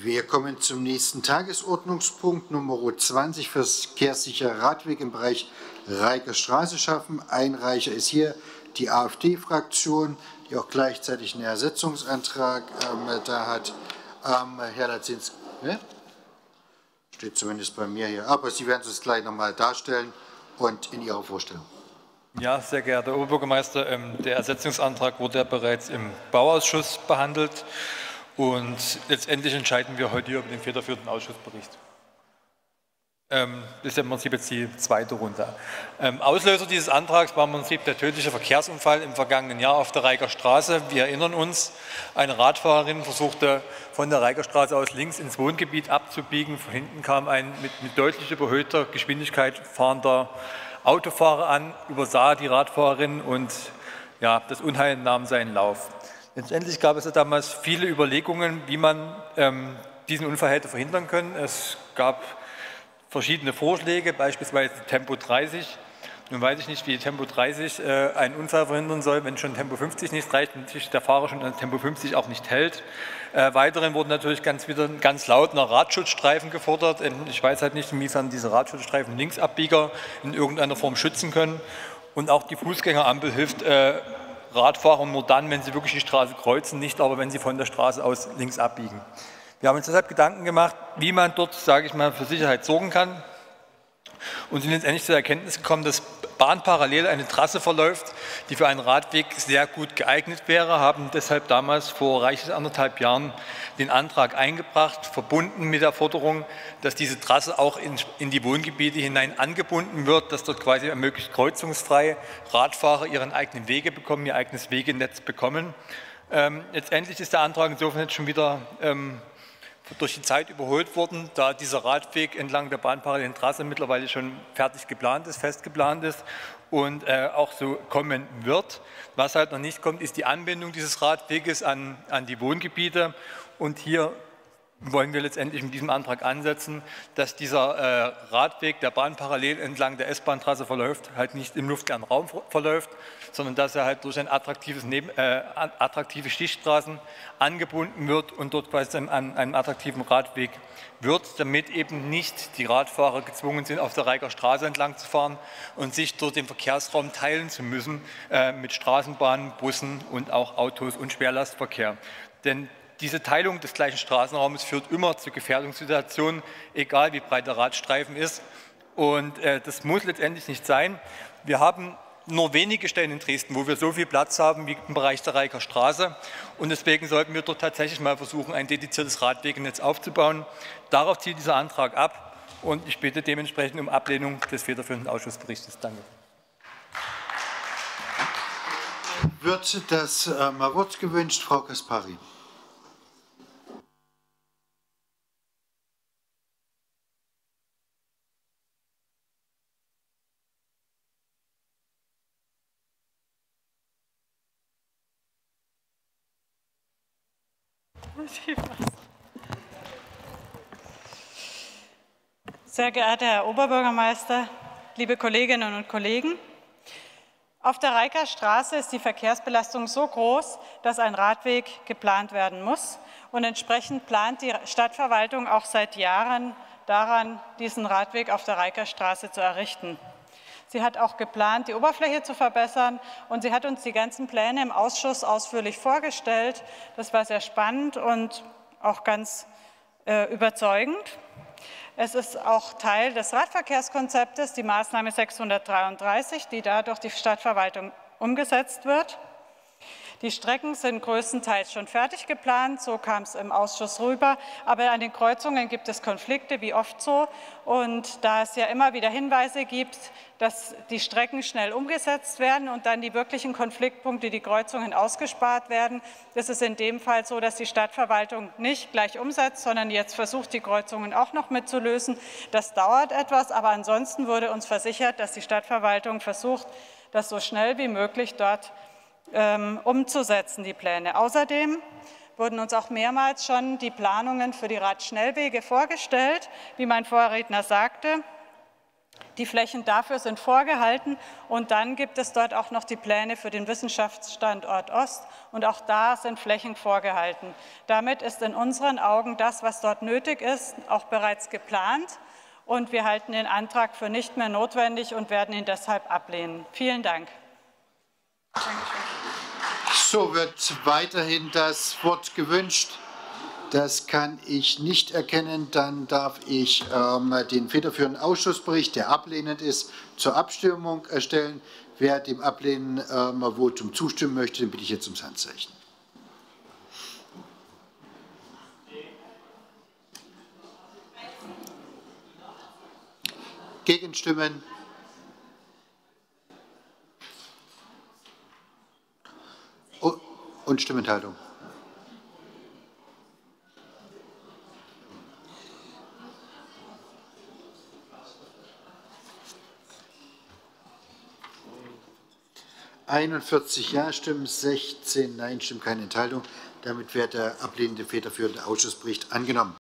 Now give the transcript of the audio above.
Wir kommen zum nächsten Tagesordnungspunkt, Nummer 20, verkehrssicherer Radweg im Bereich Reiker Straße schaffen. Einreicher ist hier die AfD-Fraktion, die auch gleichzeitig einen Ersetzungsantrag da hat. Herr Lazinski, ne? Steht zumindest bei mir hier, aber Sie werden es gleich nochmal darstellen und in Ihrer Vorstellung. Ja, sehr geehrter Oberbürgermeister, der Ersetzungsantrag wurde ja bereits im Bauausschuss behandelt. Und letztendlich entscheiden wir heute über den federführenden Ausschussbericht. Das ist im Prinzip jetzt die zweite Runde. Auslöser dieses Antrags war im Prinzip der tödliche Verkehrsunfall im vergangenen Jahr auf der Reiker Straße. Wir erinnern uns, eine Radfahrerin versuchte von der Reiker Straße aus links ins Wohngebiet abzubiegen. Von hinten kam ein mit deutlich überhöhter Geschwindigkeit fahrender Autofahrer an, übersah die Radfahrerin und ja, das Unheil nahm seinen Lauf. Letztendlich gab es ja damals viele Überlegungen, wie man diesen Unfall hätte verhindern können. Es gab verschiedene Vorschläge, beispielsweise Tempo 30. Nun weiß ich nicht, wie Tempo 30 einen Unfall verhindern soll, wenn schon Tempo 50 nicht reicht und sich der Fahrer schon an Tempo 50 auch nicht hält. Weiterhin wurden natürlich ganz laut nach Radschutzstreifen gefordert. Ich weiß halt nicht, inwiefern diese Radschutzstreifen Linksabbieger in irgendeiner Form schützen können. Und auch die Fußgängerampel hilft Radfahrer nur dann, wenn sie wirklich die Straße kreuzen, nicht aber, wenn sie von der Straße aus links abbiegen. Wir haben uns deshalb Gedanken gemacht, wie man dort, sage ich mal, für Sicherheit sorgen kann und sind letztendlich zur Erkenntnis gekommen, dass bahnparallel eine Trasse verläuft, die für einen Radweg sehr gut geeignet wäre, haben deshalb damals vor reichlich 1,5 Jahren den Antrag eingebracht, verbunden mit der Forderung, dass diese Trasse auch in die Wohngebiete hinein angebunden wird, dass dort quasi möglichst kreuzungsfrei Radfahrer ihren eigenen Wege bekommen, ihr eigenes Wegenetz bekommen. Letztendlich ist der Antrag insofern jetzt schon wieder durch die Zeit überholt worden, da dieser Radweg entlang der bahnparallelen Trasse mittlerweile schon fertig geplant ist, fest geplant ist und auch so kommen wird. Was halt noch nicht kommt, ist die Anbindung dieses Radweges an die Wohngebiete. Und hier wollen wir letztendlich mit diesem Antrag ansetzen, dass dieser Radweg, der bahnparallel entlang der S-Bahn-Trasse verläuft, halt nicht im luftleeren Raum verläuft, sondern dass er halt durch ein attraktive Stichstraßen angebunden wird und dort quasi an einem attraktiven Radweg wird, damit eben nicht die Radfahrer gezwungen sind, auf der Reiker Straße entlang zu fahren und sich dort den Verkehrsraum teilen zu müssen mit Straßenbahnen, Bussen und auch Autos und Schwerlastverkehr. Denn diese Teilung des gleichen Straßenraumes führt immer zu Gefährdungssituationen, egal wie breit der Radstreifen ist. Und das muss letztendlich nicht sein. Wir haben nur wenige Stellen in Dresden, wo wir so viel Platz haben wie im Bereich der Reiker Straße. Und deswegen sollten wir dort tatsächlich mal versuchen, ein dediziertes Radwegenetz aufzubauen. Darauf zielt dieser Antrag ab. Und ich bitte dementsprechend um Ablehnung des federführenden Ausschussberichtes. Danke. Wird das mal Wort gewünscht, Frau Kaspari? Sehr geehrter Herr Oberbürgermeister, liebe Kolleginnen und Kollegen! Auf der Reiker Straße ist die Verkehrsbelastung so groß, dass ein Radweg geplant werden muss. Und entsprechend plant die Stadtverwaltung auch seit Jahren daran, diesen Radweg auf der Reiker Straße zu errichten. Sie hat auch geplant, die Oberfläche zu verbessern, und sie hat uns die ganzen Pläne im Ausschuss ausführlich vorgestellt. Das war sehr spannend und auch ganz überzeugend. Es ist auch Teil des Radverkehrskonzeptes, die Maßnahme 633, die da durch die Stadtverwaltung umgesetzt wird. Die Strecken sind größtenteils schon fertig geplant, so kam es im Ausschuss rüber. Aber an den Kreuzungen gibt es Konflikte, wie oft so. Und da es ja immer wieder Hinweise gibt, dass die Strecken schnell umgesetzt werden und dann die wirklichen Konfliktpunkte, die Kreuzungen, ausgespart werden, ist es in dem Fall so, dass die Stadtverwaltung nicht gleich umsetzt, sondern jetzt versucht, die Kreuzungen auch noch mitzulösen. Das dauert etwas, aber ansonsten wurde uns versichert, dass die Stadtverwaltung versucht, das so schnell wie möglich dort umzusetzen, die Pläne. Außerdem wurden uns auch mehrmals schon die Planungen für die Radschnellwege vorgestellt. Wie mein Vorredner sagte, Die Flächen dafür sind vorgehalten und dann gibt es dort auch noch die Pläne für den Wissenschaftsstandort Ost und auch da sind Flächen vorgehalten. Damit ist in unseren Augen das, was dort nötig ist, auch bereits geplant und wir halten den Antrag für nicht mehr notwendig und werden ihn deshalb ablehnen. Vielen Dank. So wird weiterhin das Wort gewünscht. Das kann ich nicht erkennen. Dann darf ich den federführenden Ausschussbericht, der ablehnend ist, zur Abstimmung stellen. Wer dem ablehnenden Votum zustimmen möchte, den bitte ich jetzt ums Handzeichen. Gegenstimmen? Und Stimmenthaltung? Ja-Stimmen, 16 Nein-Stimmen, keine Enthaltung. Damit wird der ablehnende federführende Ausschussbericht angenommen.